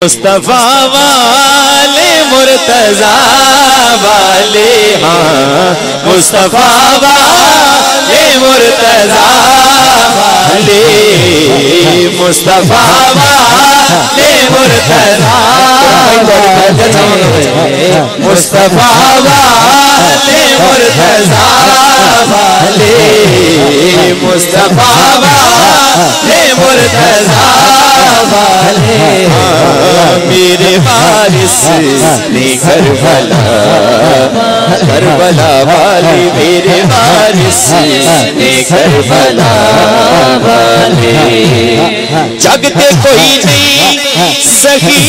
مصطفیٰ والے مرتضیٰ والے ہاں مصطفیٰ والے مرتضیٰ والے مصطفیٰ والے مرتضیٰ مصطفیٰ والے مرتضیٰ والے مصطفیٰ والے مرتضیٰ والے میرے وارث نے کربلا والی میرے وارث نے کربلا والے جگتے کوئی نہیں سخی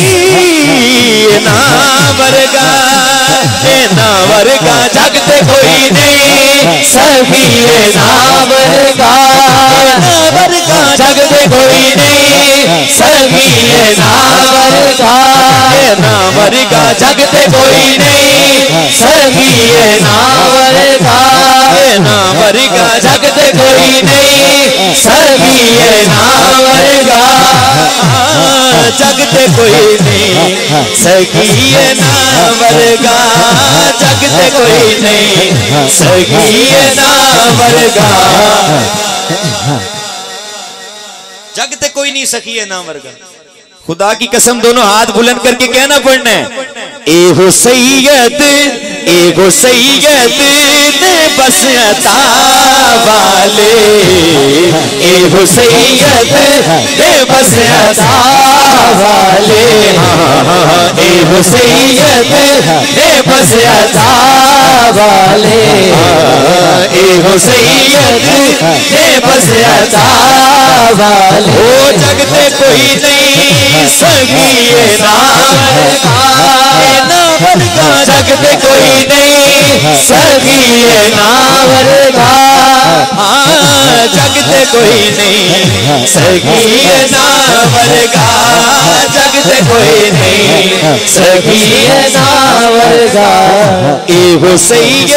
ناورگا ناورگا جگتے کوئی نہیں سخی ناورگا ناورگا جگتے کوئی نہیں سخی ناورگا ناورگا جگتے کوئی نہیں سخی ناورگا ناورگا جگتے کوئی نہیں سخی ناورگا جگتے کوئی نہیں سخی ناورگا جگتے کوئی نہیں سخی ناورگا جگتے کوئی نہیں سخی ناورگا خدا کی قسم دونوں ہاتھ بلند کر کے کہنا پڑنا ہے اے ہو سید نے بس عطا والے اے ہو سید نے بس عطا والے اے ہو سید نے بس عطا والے اے ہو سید نے بس عطا والے او جگتے کوئی نہیں سخی ناورگا جگتے کوئی نہیں سخی ناورگا جگتے کوئی نہیں سخی ناورگا جگتے کوئی نہیں سخی ناورگا اے ہو سید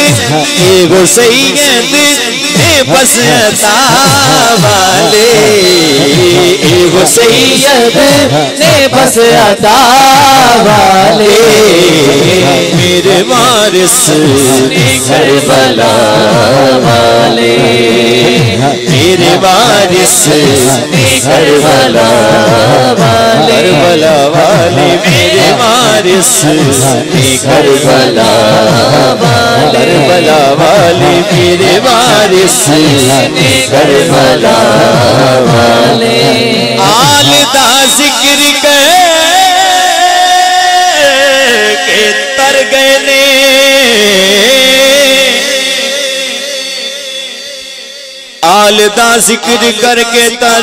نے بس عطا والے اے ہو سید نے بس عطا والے میرے وارث نے کربلا والے میرے وارث نے کربلا والے کربلا والے میرے وارث نے کربلا والے کربلا والے میرے وارث نے کربلا والے آل دا ذکر کے تر گئے نے آل دا ذکر کر کے تر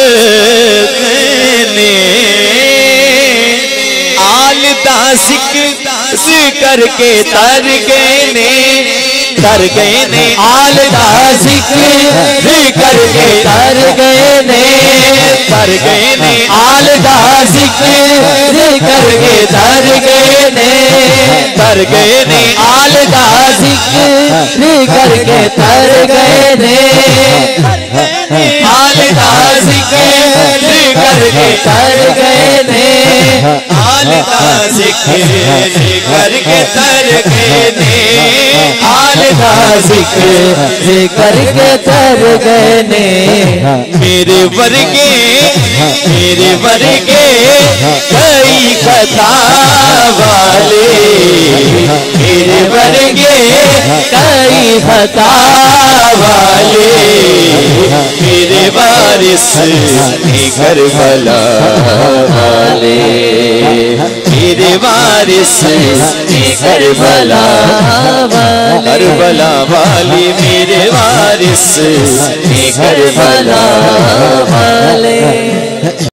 گئے نے آل دا ذکر کر کے تر گئے نے تر گئے نے آل دا ذکر کر کے تر گئے نے تر گئے نے آل دا ذکر کر کے تر گئے نے تر گئے نے آل دا ذکر کر کے تر گئے نے آل دا ذکر کر کے تر گئے نے آل دا ذکر کر کے تر گئے نے آل دا ذکر کر کے تر گئے نے میرے ورگے کئی خطا والے میرے ورگے کئی خطا والے میرے وارث نے کربلا والے میرے وارث نے کربلا کربلا والی میرے وارث نے کربلا والے